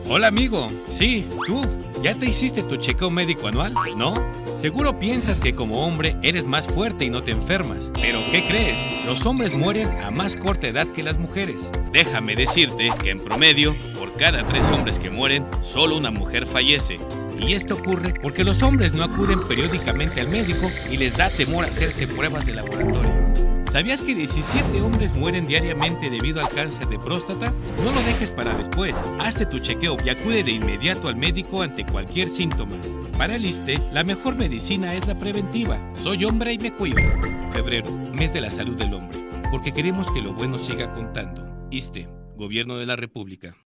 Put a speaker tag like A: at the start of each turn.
A: Hola amigo, sí, tú, ¿ya te hiciste tu chequeo médico anual? ¿No? Seguro piensas que como hombre eres más fuerte y no te enfermas. Pero ¿qué crees? Los hombres mueren a más corta edad que las mujeres. Déjame decirte que en promedio, por cada 3 hombres que mueren, solo una mujer fallece. Y esto ocurre porque los hombres no acuden periódicamente al médico y les da temor hacerse pruebas de laboratorio. ¿Sabías que 17 hombres mueren diariamente debido al cáncer de próstata? No lo dejes para después. Hazte tu chequeo y acude de inmediato al médico ante cualquier síntoma. Para el ISSSTE, la mejor medicina es la preventiva. Soy hombre y me cuido. Febrero, mes de la salud del hombre. Porque queremos que lo bueno siga contando. ISSSTE, Gobierno de la República.